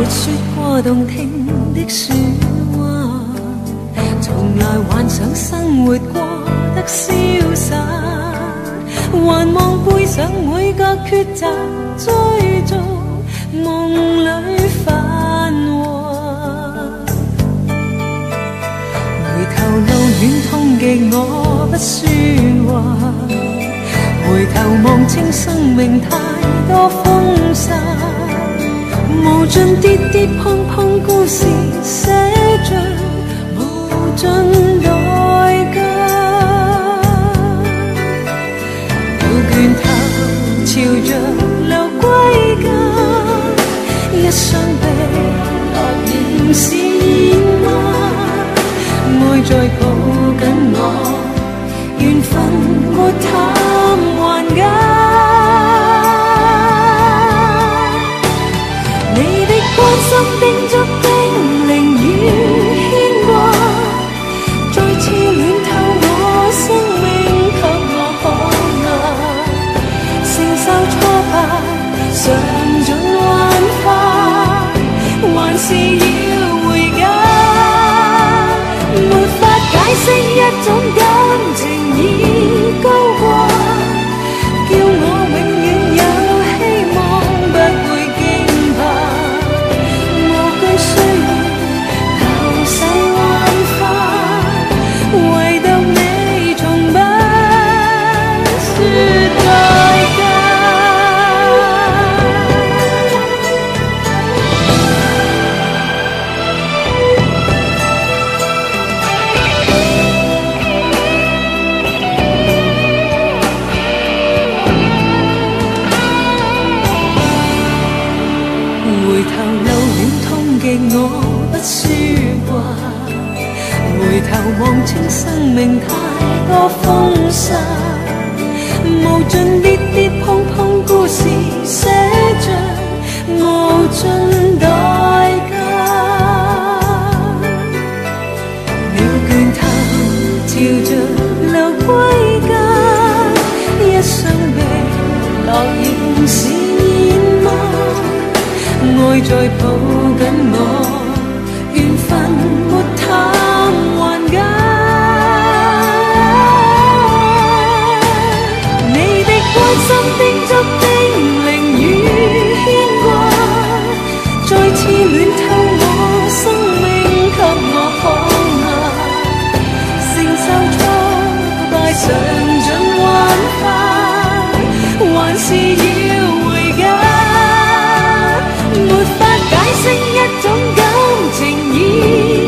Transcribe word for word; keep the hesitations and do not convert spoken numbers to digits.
说过動聽的說話，從來幻想生活過得瀟灑，還望背上每個抉擇，追逐夢裏繁華。回頭路遠痛極我不說話，回頭望清生命太多風沙，無盡跌跌碰碰故事寫着無盡代價，掉拳頭朝着流歸家，一雙臂落仍是煙嗎？愛再抱緊我，緣分沒淡還假。關心叮囑叮嚀與牽掛，再次暖透我生命給我可愛，承受挫敗嘗盡幻化，還是要回家。沒法解釋一種感情已高掛，叫我永遠有希望不會驚怕。需要流逝幻化，唯獨你從不說代價。回頭路遠痛極我不說話，回頭望清生命太多風沙，無盡跌跌碰碰故事寫着無盡代價，了倦頭朝着流歸家，一雙臂落仍是煙嗎？愛再抱緊我，緣分沒淡還假。你的關心叮囑叮嚀與牽掛，再次暖透我生命給我可愛，承受挫敗嘗盡幻化，還是要回家。沒法解釋一種感情已